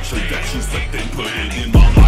transactions that they put in my life.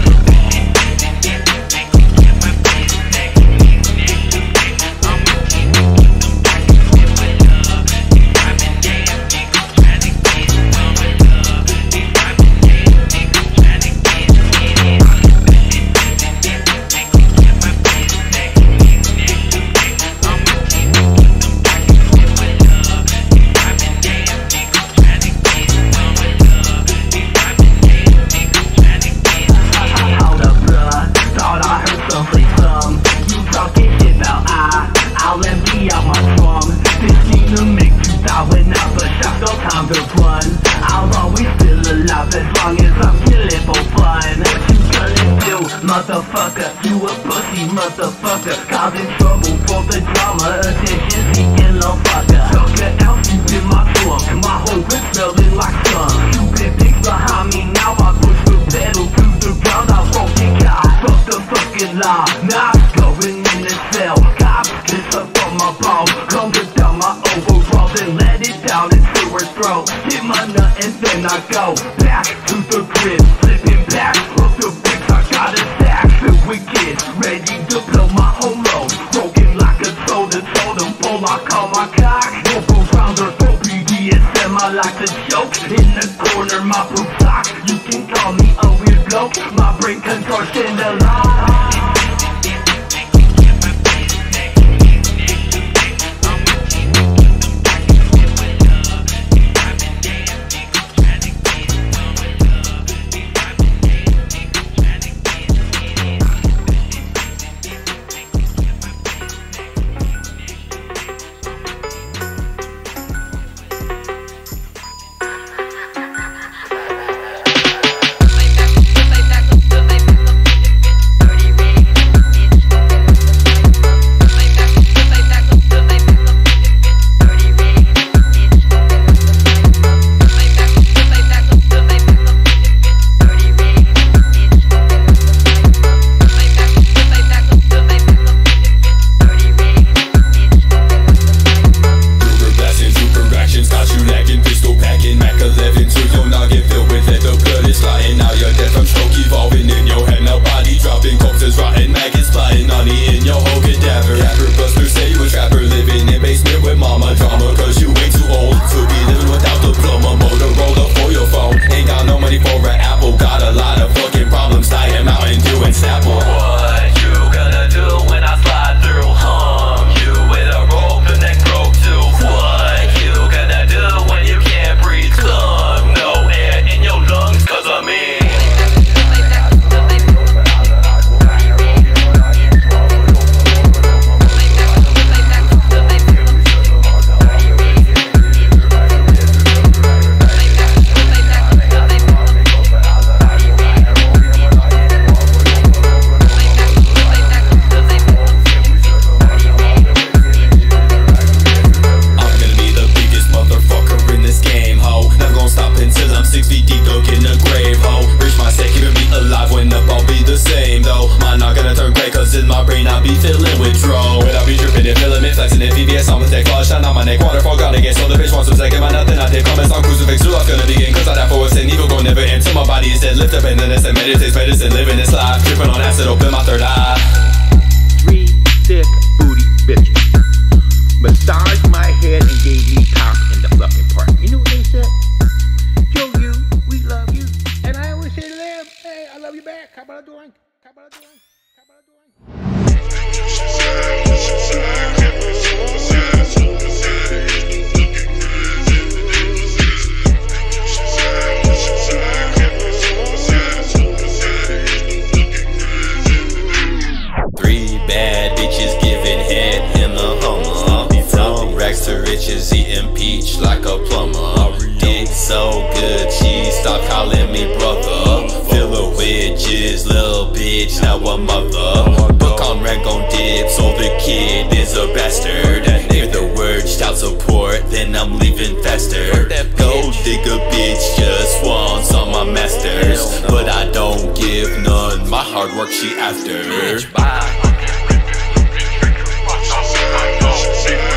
Motherfucker, you a pussy motherfucker, causing trouble for the drama, attention seeking little fucker. Sucker out, you in my trunk, my whole whip smelling like sun. Stupid pics behind me, now I push the pedal to the ground, I won't get caught. Fuck the fucking law, not going in the cell. Cops kiss up on my balls, come to down my overalls and let it down into her throat. Hit my nut and then I go back to the crib, flipping back up the bricks. I got a sack filled with kids, ready to blow my whole load. Broken like a soda totem pole, I call my cock. Vocal founder for BDSM, I like to joke. In the corner, my blue sock. You can call me a weird bloke, my brain contortion the line. Medicine, living this life, tripping on acid, open my third eye. 3 thick booty bitches massaged my head and gave me top in the fucking park. You know what they said? Yo, you, we love you. And I always say to them, hey, I love you back. How about I doing? How about I doing? How about I riches, eating peach like a plumber. Dick so good, she stopped calling me brother. Fill her wedges, little bitch, now a mother. Book on rank on dip, so the kid is a bastard. Hear the word, shout support, then I'm leaving faster. Gold digger bitch just wants on my masters, but I don't give none, my hard work she after. Bitch, bye.